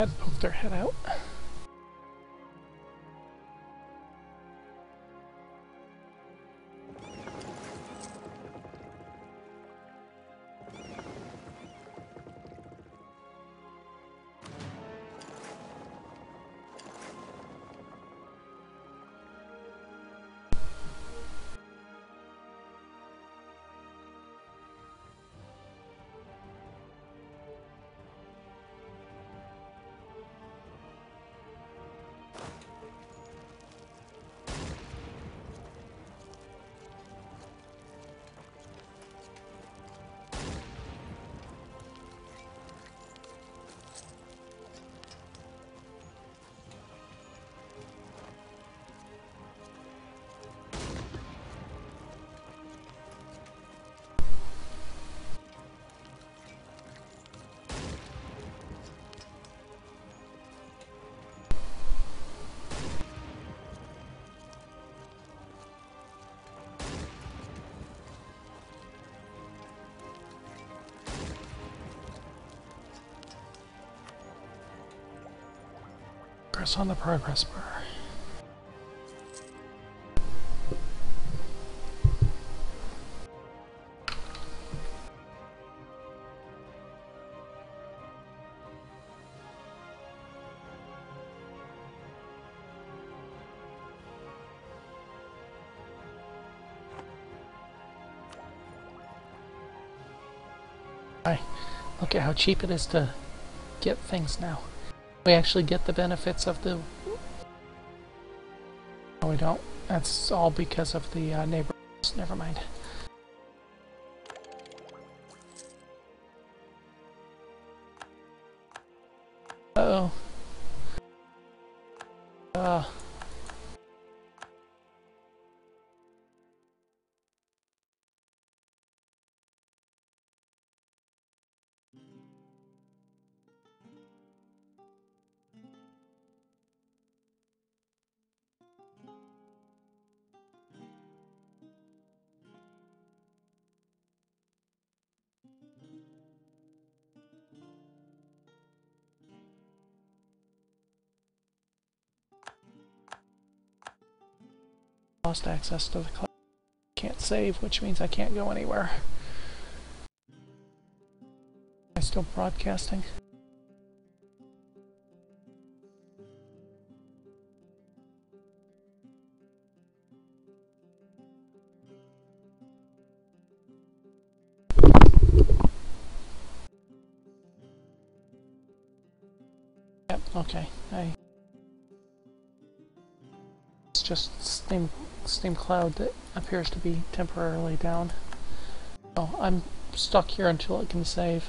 I'd poke their head out. Press on the progress bar. Look at how cheap it is to get things now. We actually get the benefits of the... No, we don't. That's all because of the neighbors. Never mind. Uh-oh. Lost access to the cloud. Can't save, which means I can't go anywhere. Am I still broadcasting? Yep, okay. It's just Steam Cloud that appears to be temporarily down. Oh, I'm stuck here until it can save.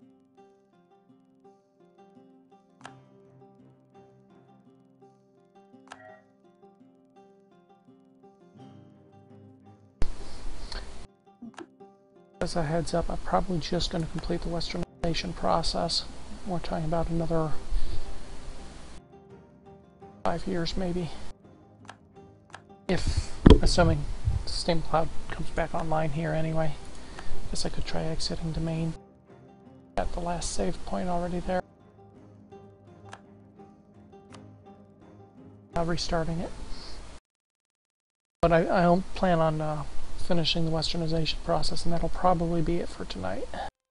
As a heads up, I'm probably just going to complete the westernization process. We're talking about another 5 years maybe. If, assuming Steam Cloud comes back online here anyway. Guess I could try exiting domain. Got the last save point already there. Restarting it. But I don't plan on finishing the westernization process, and that'll probably be it for tonight.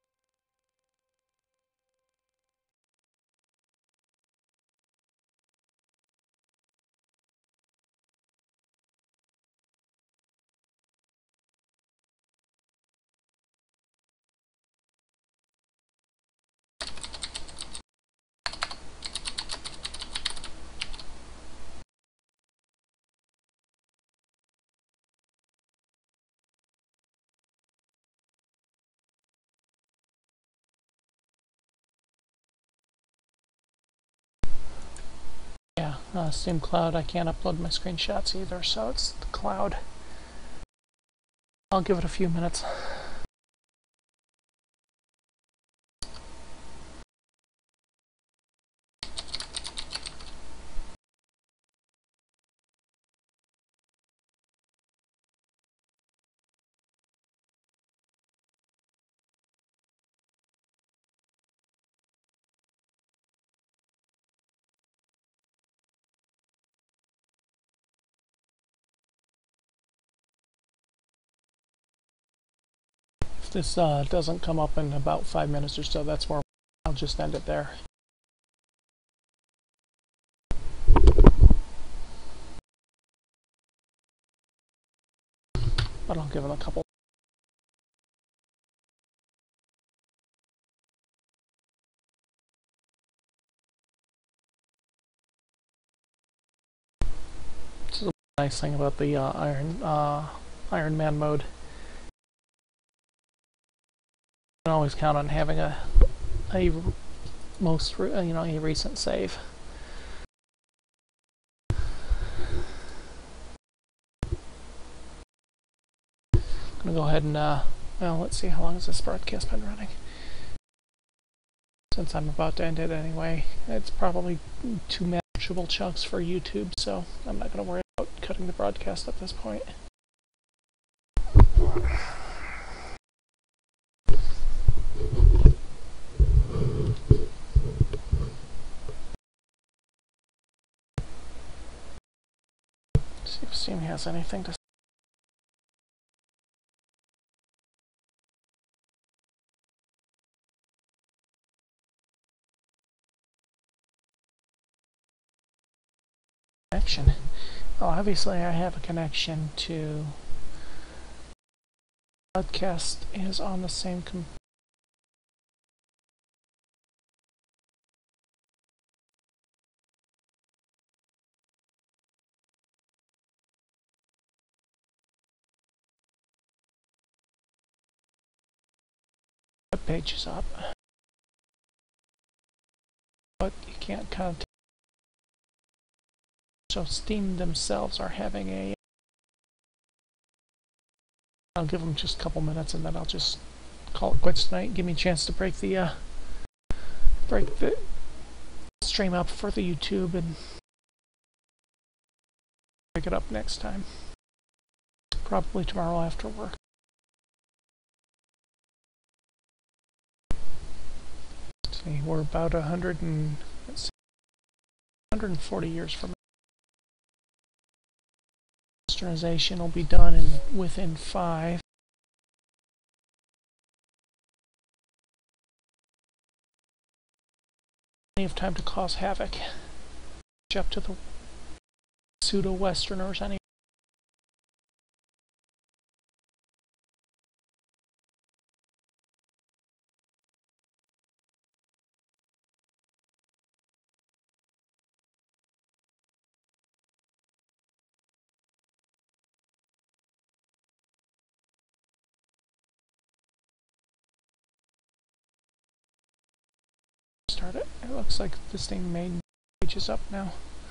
Steam Cloud, I can't upload my screenshots either, so it's the cloud. I'll give it a few minutes. this doesn't come up in about 5 minutes or so, that's where I'll just end it there. But I'll give them a couple. This is a nice thing about the Iron Man mode. You can always count on having a recent save. I'm gonna go ahead and well, let's see, how long has this broadcast been running? Since I'm about to end it anyway, it's probably too manageable chunks for YouTube, so I'm not gonna worry about cutting the broadcast at this point. See if Steam has anything to say. Connection. Well, obviously I have a connection to broadcast is on the same web page is up, but you can't contact. So Steam themselves are having a. I'll give them just a couple minutes and then I'll just call it quits tonight. Give me a chance to break the stream up for the YouTube and pick it up next time. Probably tomorrow after work. See, we're about 140 years from now. Westernization will be done within 5. Plenty of time to cause havoc. Catch up to the pseudo-Westerners anyway. Start it. It looks like this thing main page is up now.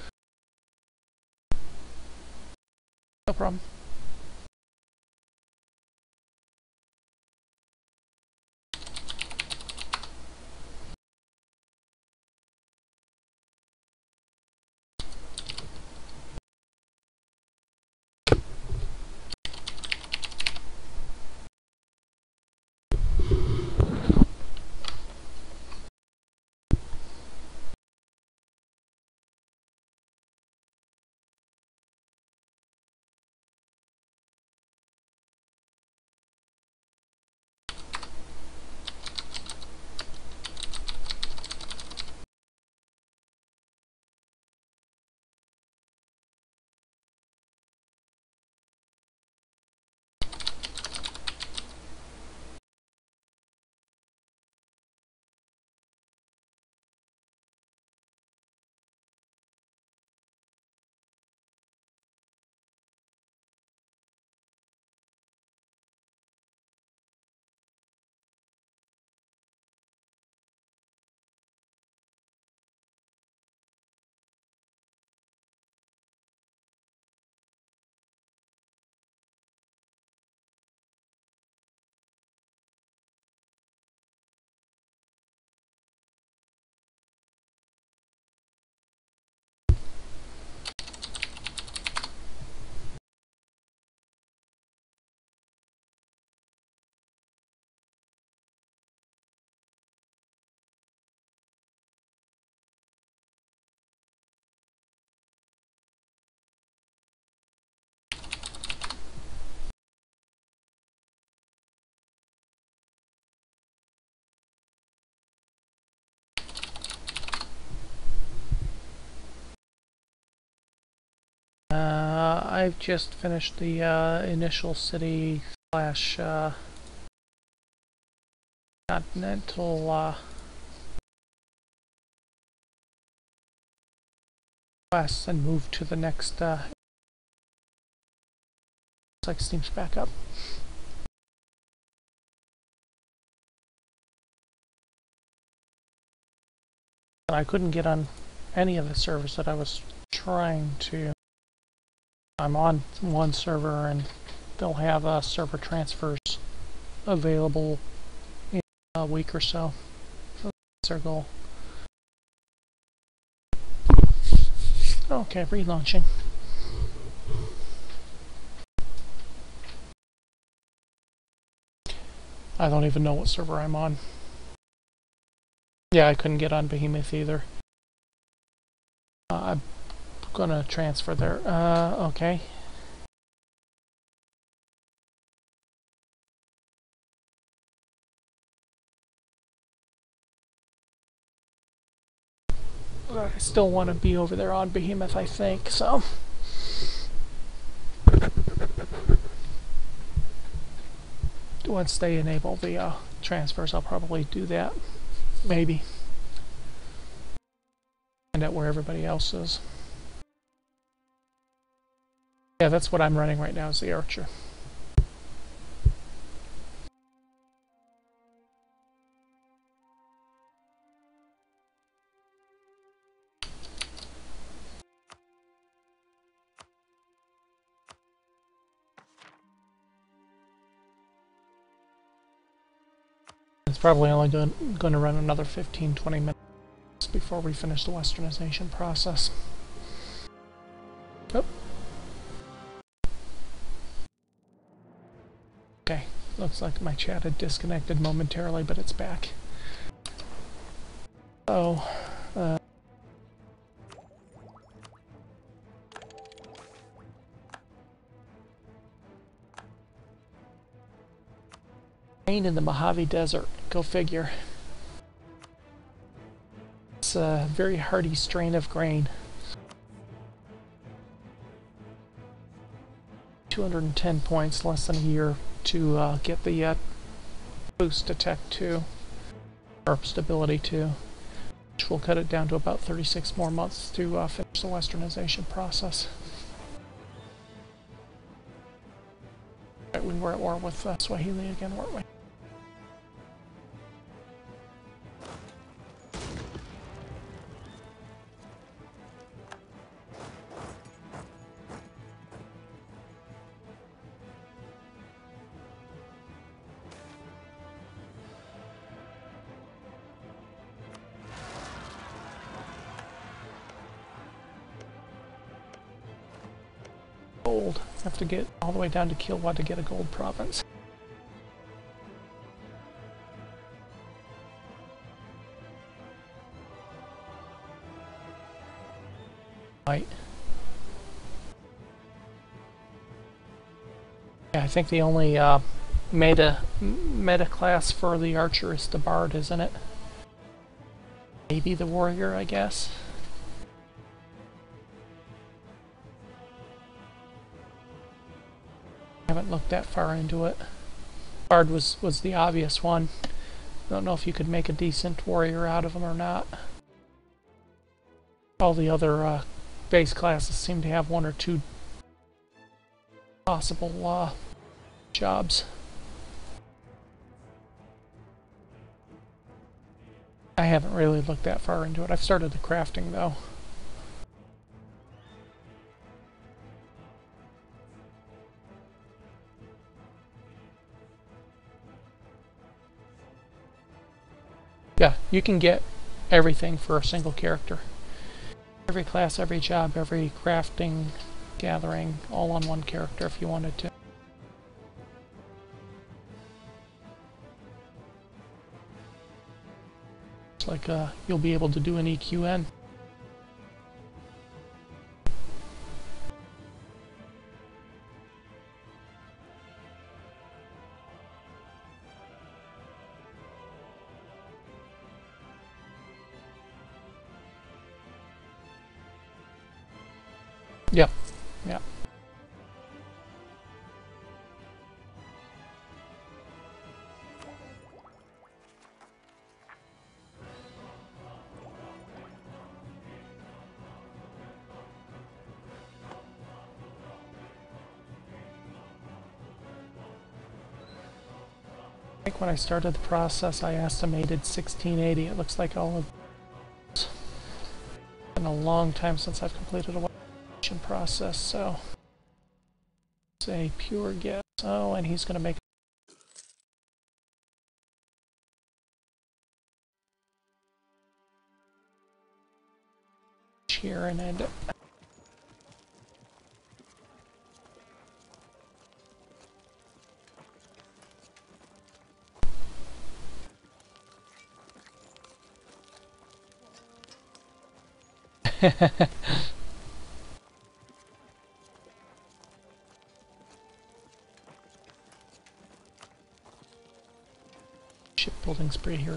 No problem. I've just finished the initial city slash continental quests and moved to the next. Looks like Steam's back up. And I couldn't get on any of the servers that I was trying to. I'm on one server and they'll have server transfers available in a week or so. So that's our goal. Okay, relaunching. I don't even know what server I'm on. Yeah, I couldn't get on Behemoth either. I'm gonna transfer there. Okay. I still want to be over there on Behemoth, I think, so. Once they enable the transfers, I'll probably do that. Maybe. Find out where everybody else is. Yeah, that's what I'm running right now, is the Archer. It's probably only going to run another 15-20 minutes before we finish the westernization process. Oh. Okay, looks like my chat had disconnected momentarily, but it's back. So, rain in the Mojave Desert, go figure. It's a very hardy strain of grain. 210 points, less than a year to get the boost to Tech 2, or Stability 2, which will cut it down to about 36 more months to finish the westernization process. Right, we were at war with Swahili again, weren't we? Gold. Have to get all the way down to Kilwa to get a gold province. Right. Yeah, I think the only meta class for the Archer is the Bard, isn't it? Maybe the Warrior, I guess. I haven't looked that far into it. Bard was the obvious one. Don't know if you could make a decent warrior out of them or not. All the other base classes seem to have one or two possible jobs. I haven't really looked that far into it. I've started the crafting though. Yeah, you can get everything for a single character. Every class, every job, every crafting, gathering, all on one character if you wanted to. It's like you'll be able to do an EQN. Yep. Yeah. think when I started the process I estimated 1680. It looks like all of it's been a long time since I've completed a weatherization process, so it's a pure guess. Oh, and he's going to make here and end it. Shipbuilding spree here.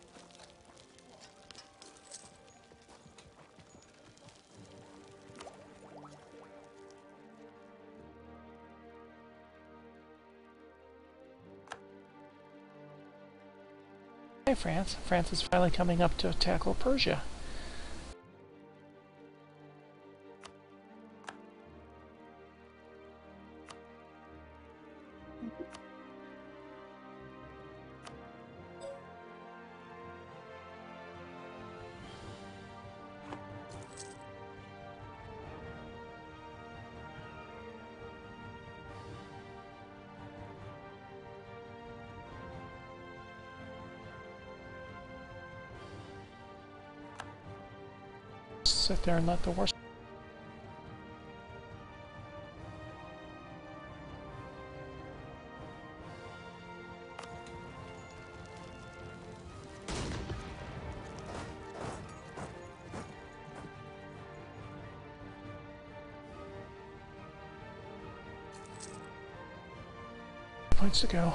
Hey, France. France is finally coming up to tackle Persia. Sit there and let the war. Points to go.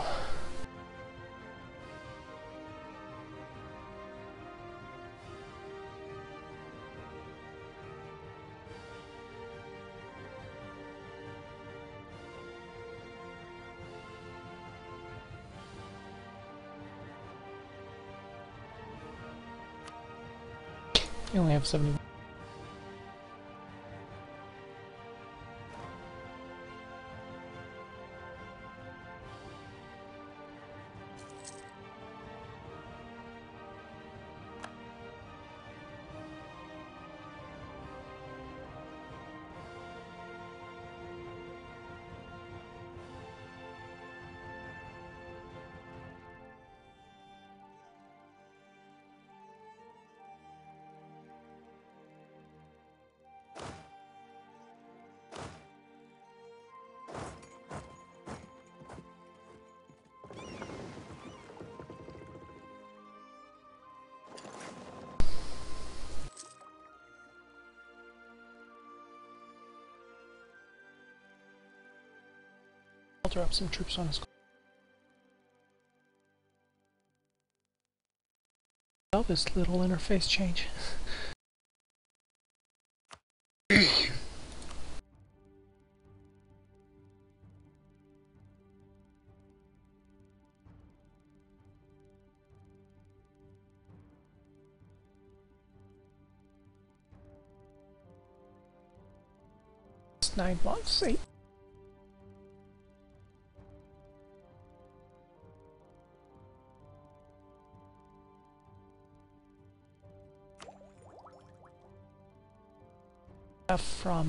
You only have 70. I'll drop some troops on his. Oh, this little interface change. It's 9 months, 8. From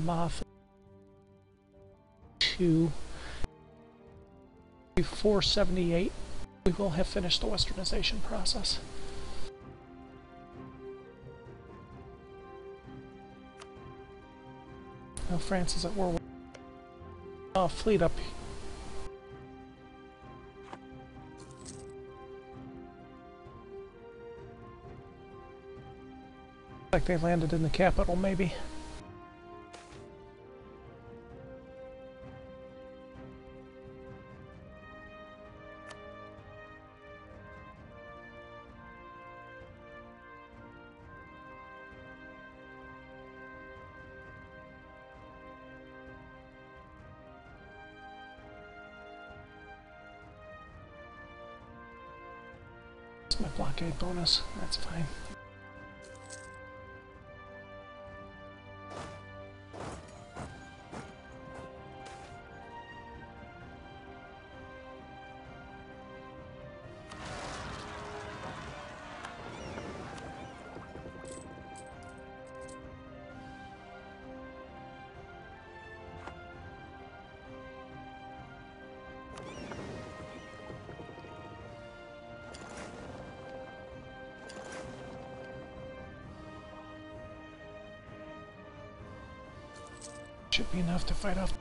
to 478, we will have finished the westernization process. Now France is at war. Fleet up. Like they landed in the capital, maybe. My blockade bonus, that's fine. should be enough to fight off.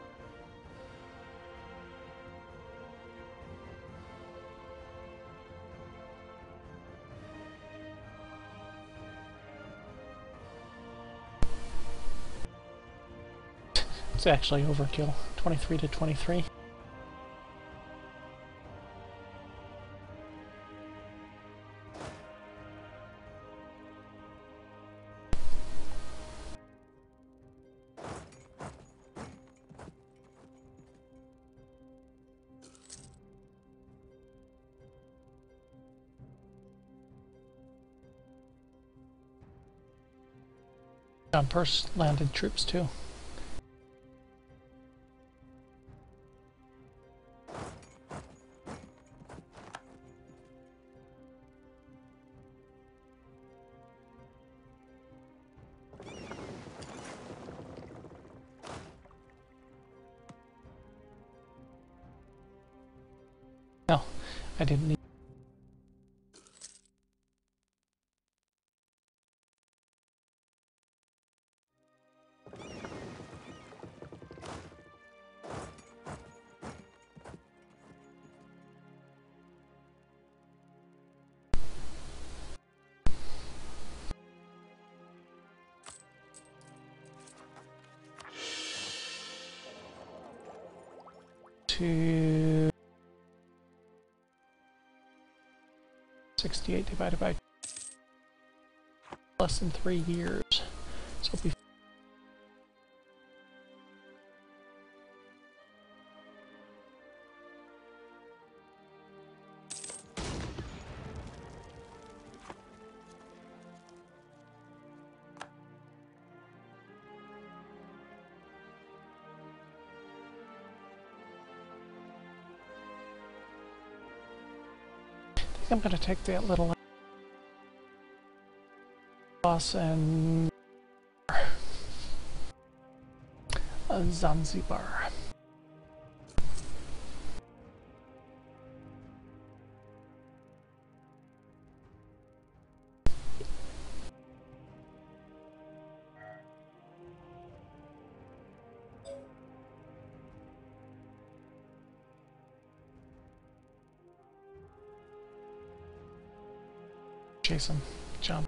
It's actually overkill. 23 to 23. John Pearce landed troops too. No, I didn't need. To 68 divided by less than 3 years. So it'll be I'm going to take that little loss and Zanzibar. Jason, jump.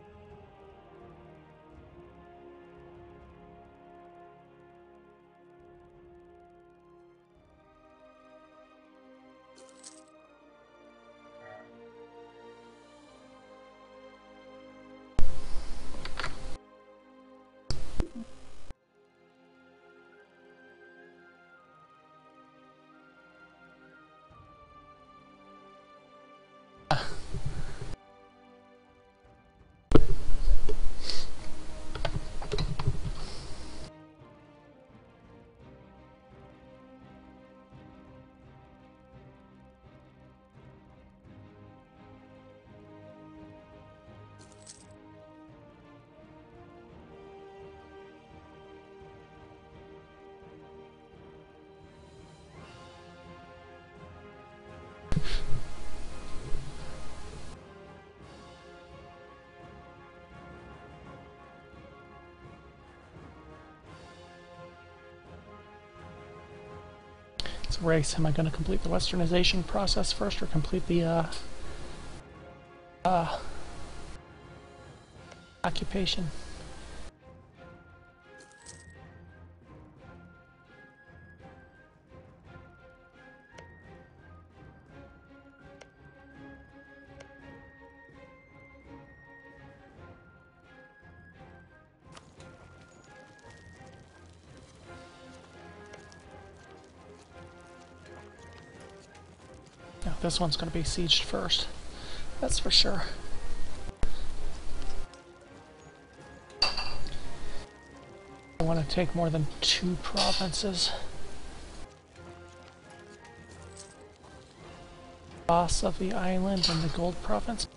It's a race. Am I going to complete the westernization process first or complete the occupation? No, this one's going to be sieged first. That's for sure. I want to take more than 2 provinces. Boss of the island and the gold province.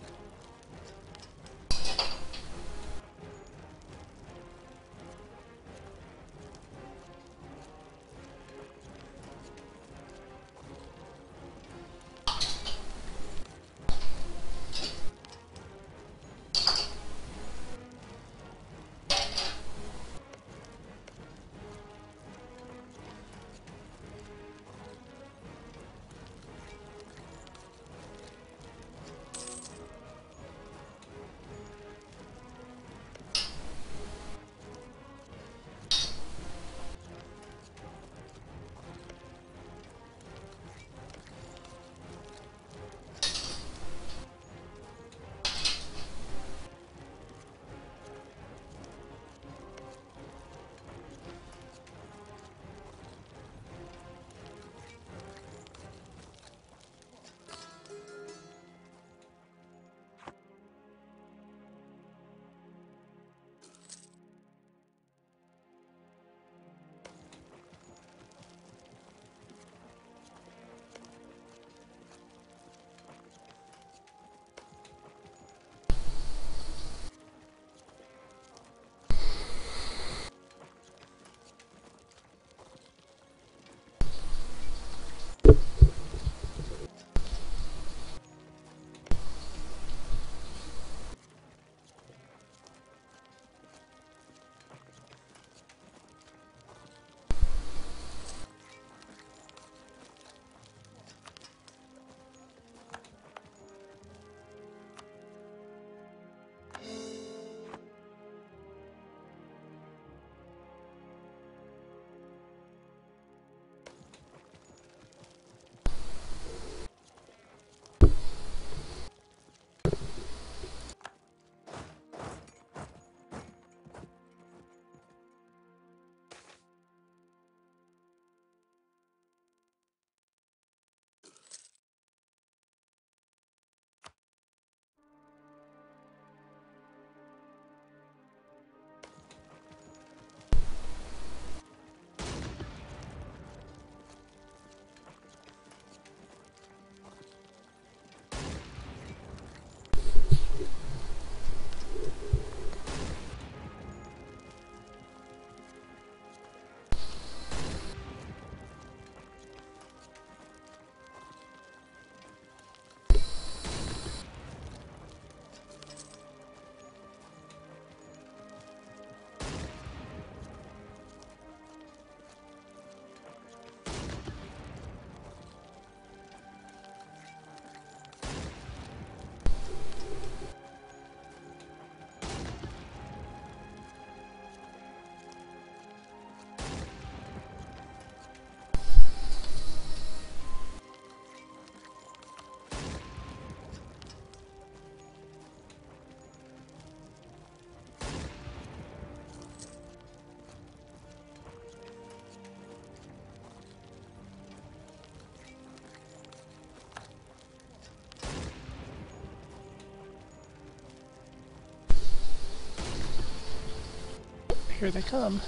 here they come.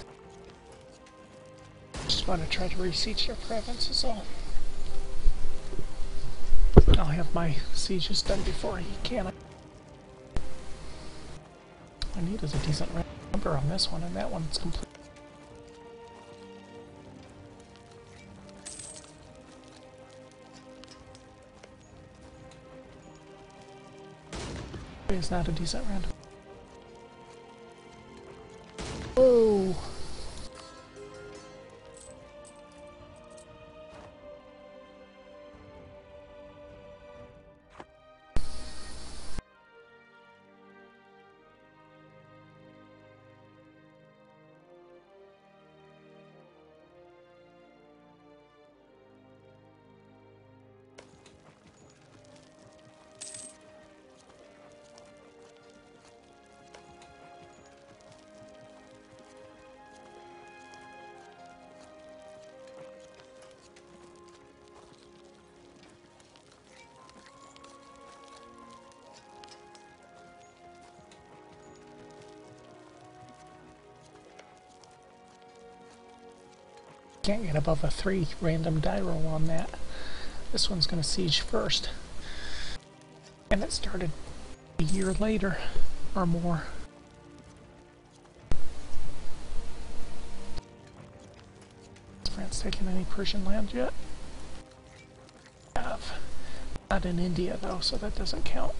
Just want to try to research their province is all. I'll have my sieges done before he can. All I need is a decent number on this one, and that one's complete. It's not a decent random. Whoa! Can't get above a 3 random die roll on that. This one's going to siege first. And it started a year later or more. Has France taken any Persian land yet? Have. Not in India though, so that doesn't count.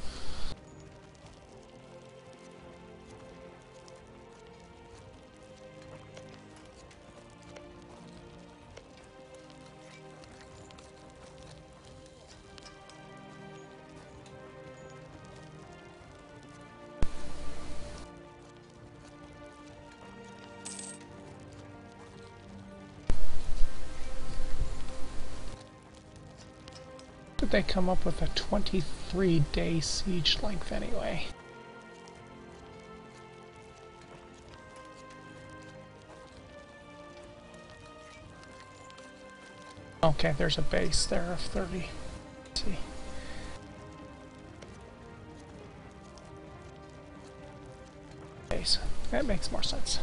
Did they come up with a 23-day siege length anyway? Okay, there's a base there of 30. Let's see. Base. That makes more sense.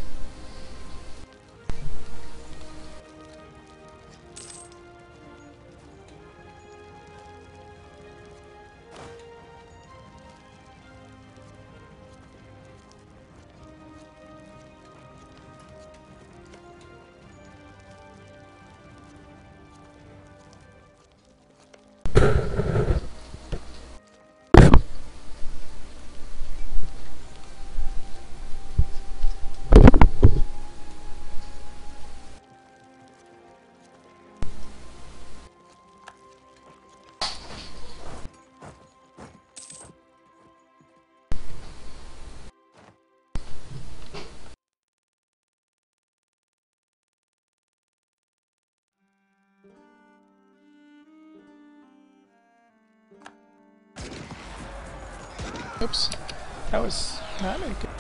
Oops, that was not a good...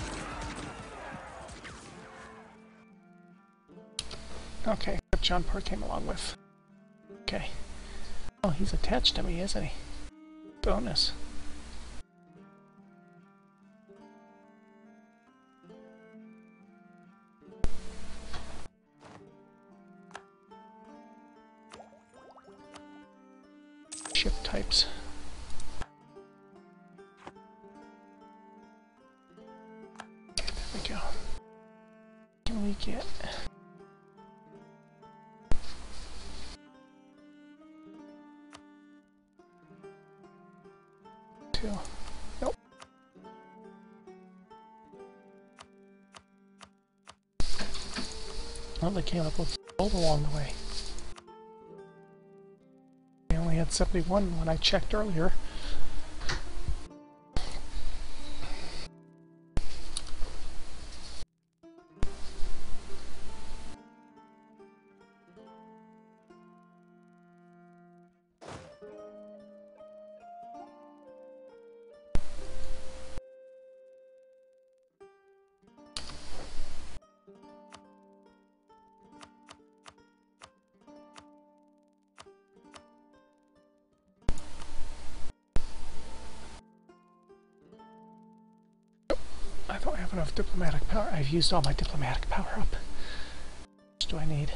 Okay, what John Park came along with. Okay. Oh, he's attached to me, isn't he? Bonus. Ship types. Can we get... two? Nope. Well, they came up with gold along the way. They only had 71 when I checked earlier. I don't have enough diplomatic power. I've used all my diplomatic power up. What do I need?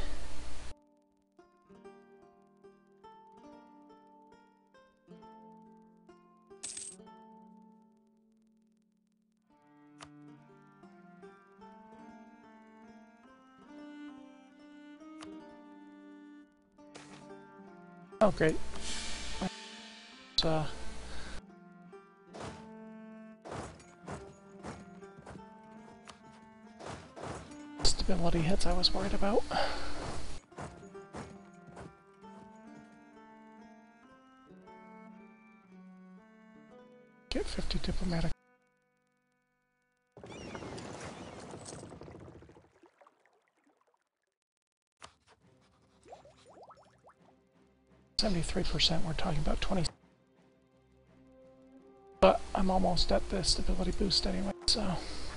Oh, great. Stability hits I was worried about. Get 50 diplomatic. %, we're talking about 20. But I'm almost at the stability boost anyway, so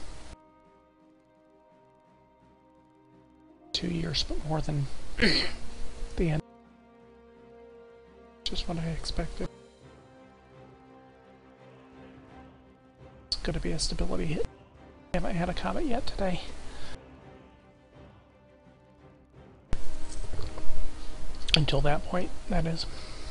2 years, but more than the end. Just what I expected. It's gonna be a stability hit. I haven't had a comet yet today. Until that point, that is.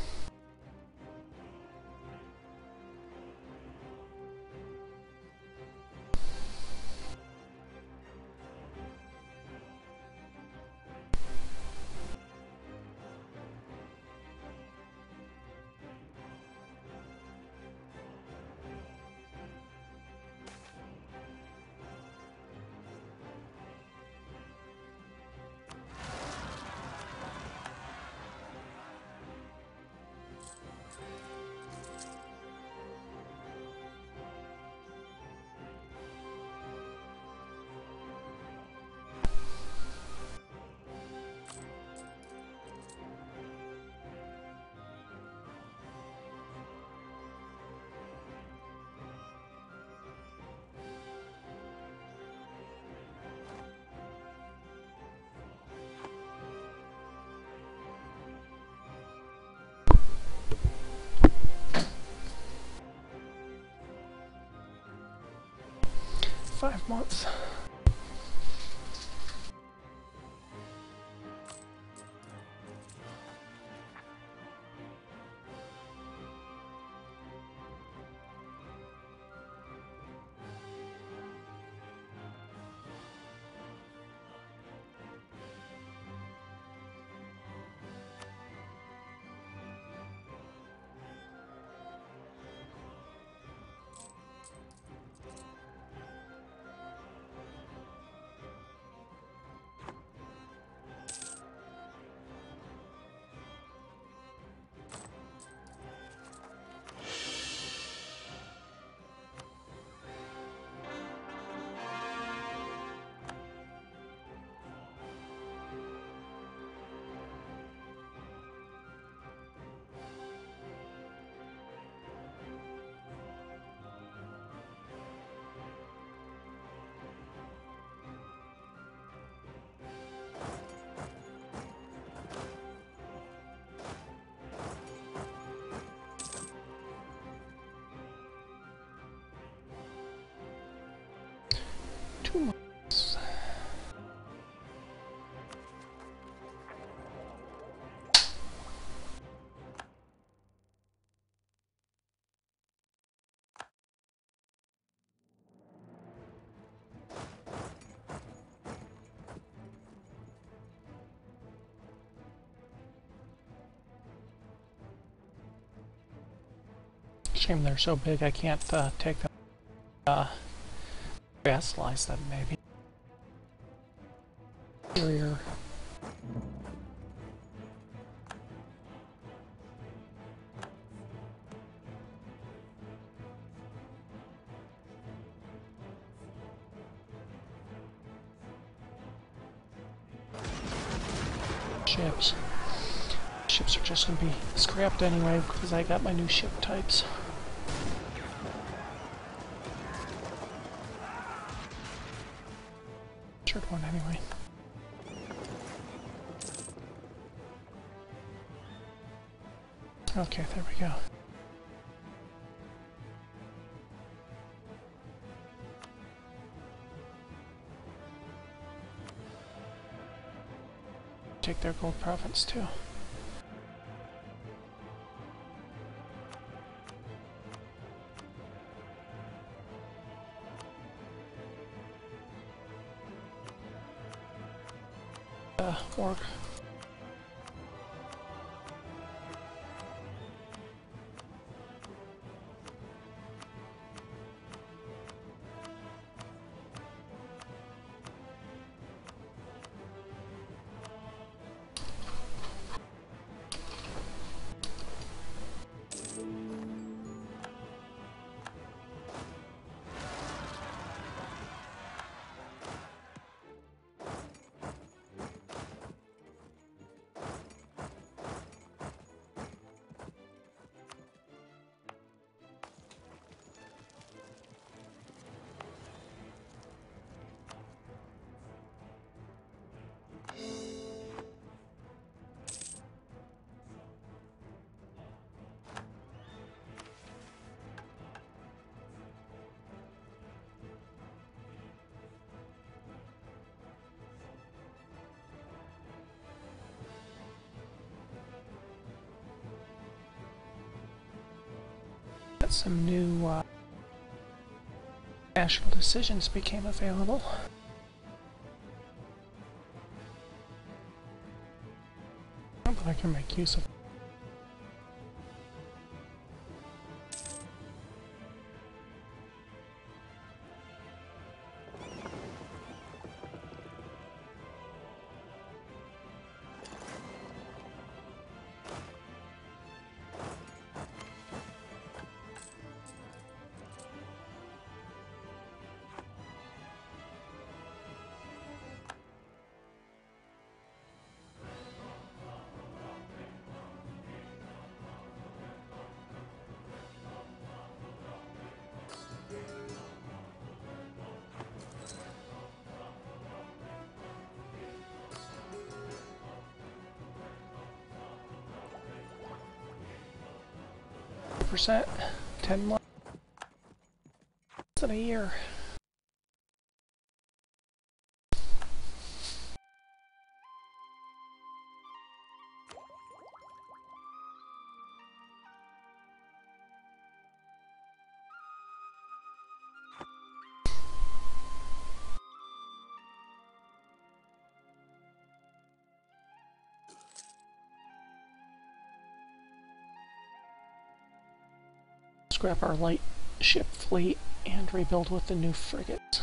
Five months. Months. Shame they're so big I can't take them. Vassalize them, maybe. Superior. Ships. Ships are just gonna be scrapped anyway because I got my new ship types. One anyway. Okay, there we go. take their gold province too. Org. Some new national decisions became available. But I can make use of. Percent, 10 months in a year. Scrap our light ship fleet and rebuild with the new frigates.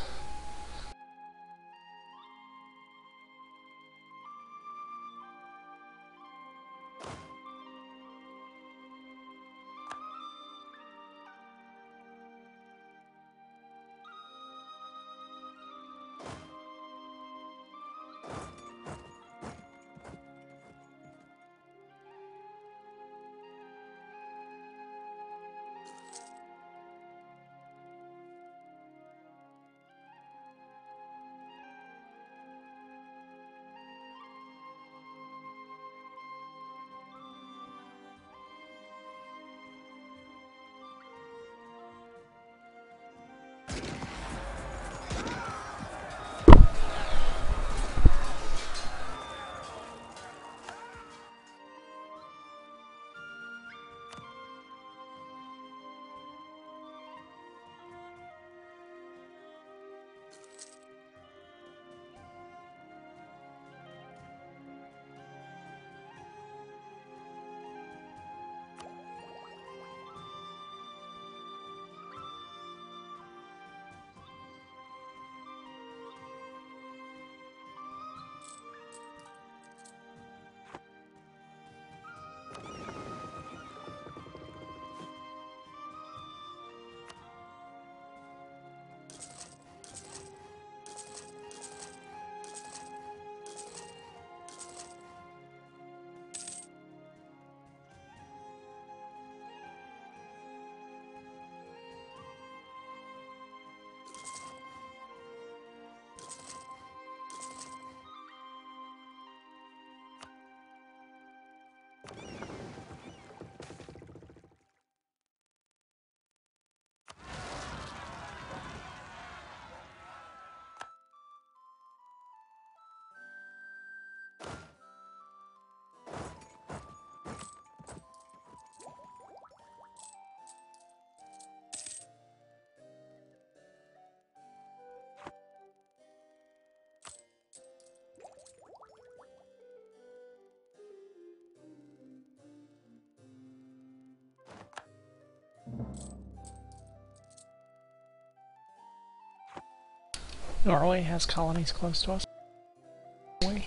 Norway has colonies close to us. Norway.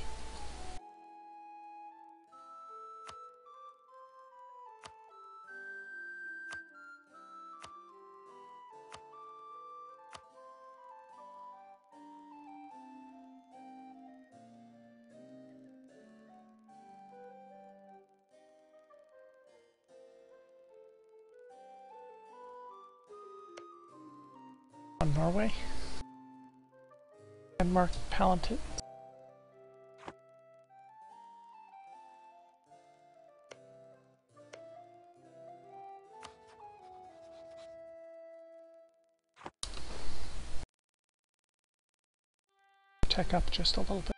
On Norway. Denmark, Palantir. Tech up just a little bit.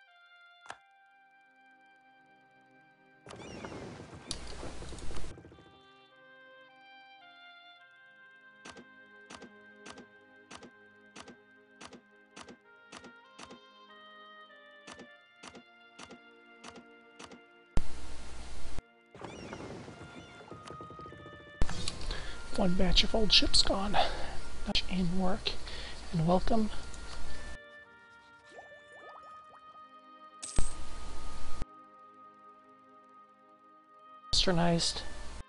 One batch of old ships gone. Dutch in work. And welcome. Westernized.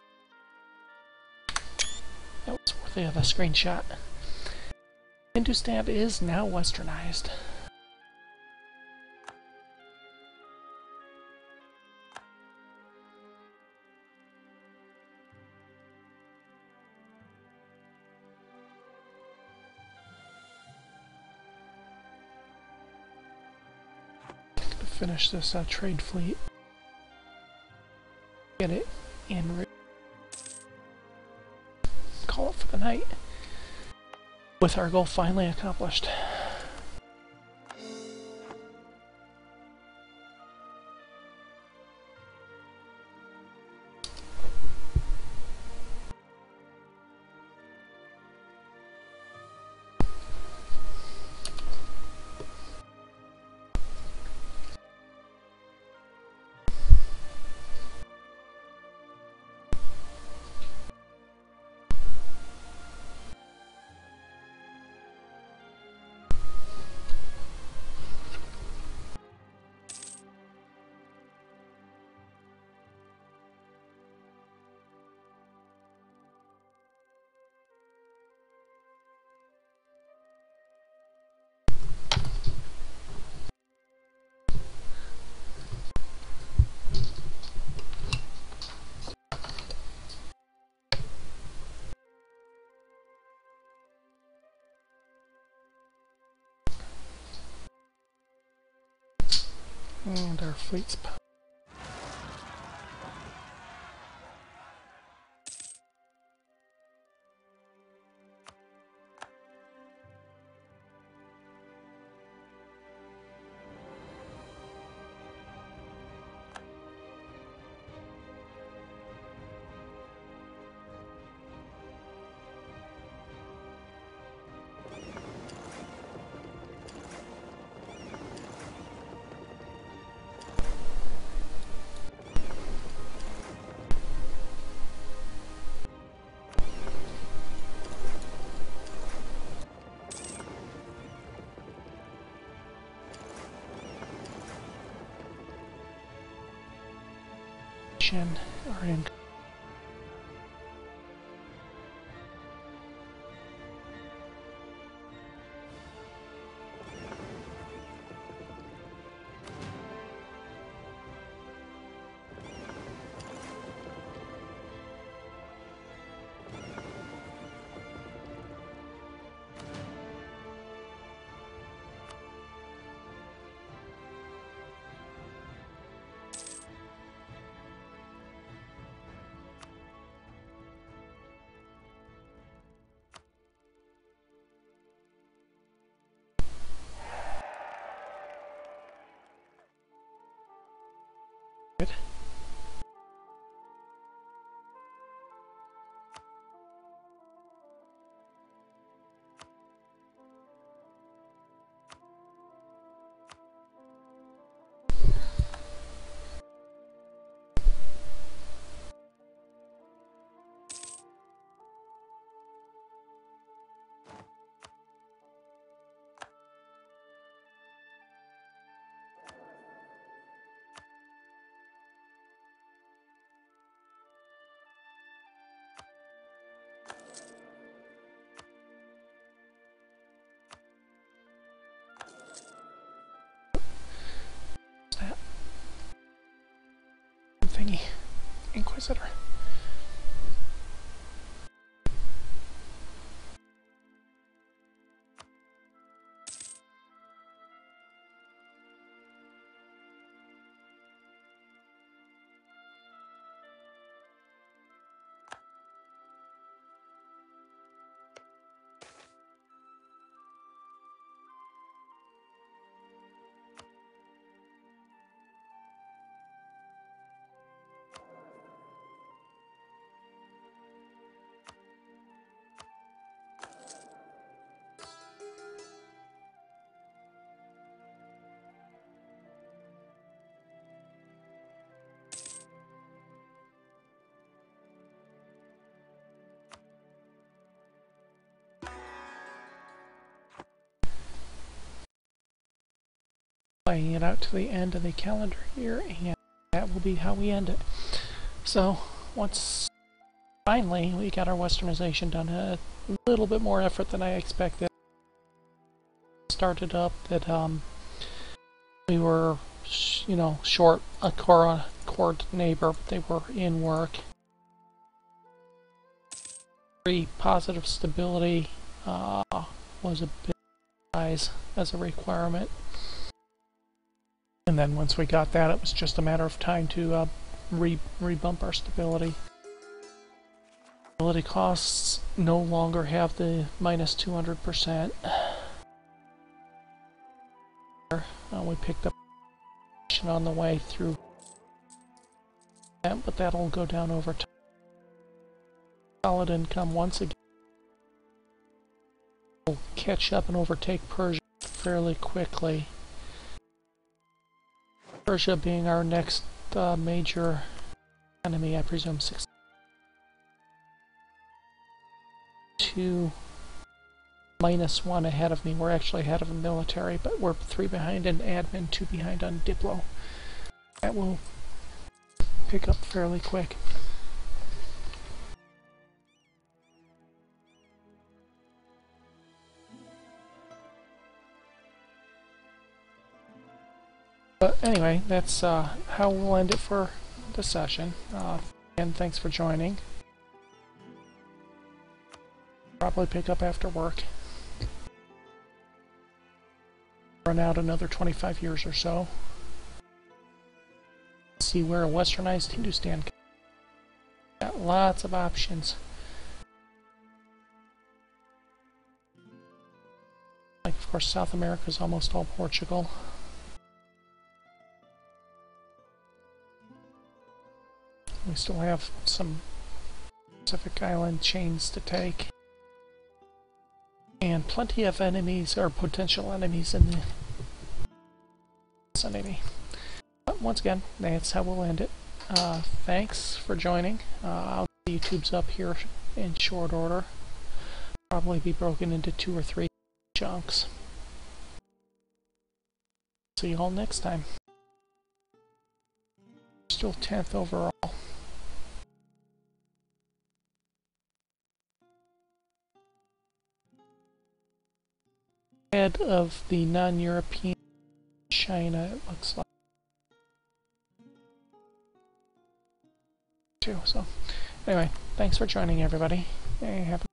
That was worthy of a screenshot. Hindustan is now westernized. Finish this trade fleet. Get it in. Call it for the night. With our goal finally accomplished. And our fleet's are in. tiny Inquisitor. Playing it out to the end of the calendar year, and that will be how we end it. So once finally we got our westernization done, a little bit more effort than I expected. Started up that we were short a court neighbor, but they were in work. Very positive stability was a big size as a requirement. And then once we got that, it was just a matter of time to re-bump our stability. Stability costs no longer have the minus 200%. We picked up on the way through that, but that'll go down over time. Solid income once again. We'll catch up and overtake Persia fairly quickly. Persia being our next major enemy, I presume. 2 -1 ahead of me. We're actually ahead of the military, but we're 3 behind in admin, 2 behind on Diplo. That will pick up fairly quick. But anyway, that's how we'll end it for the session. And thanks for joining. Probably pick up after work. Run out another 25 years or so. See where a westernized Hindustan can. Got lots of options. Like, of course, South America is almost all Portugal. We still have some Pacific Island chains to take. And plenty of enemies, or potential enemies, in the vicinity. But once again, that's how we'll end it. Thanks for joining. I'll get YouTube's up here in short order. Probably be broken into 2 or 3 chunks. See you all next time. Still 10th overall. Head of the non-European China, it looks like. So anyway, thanks for joining, everybody, and have a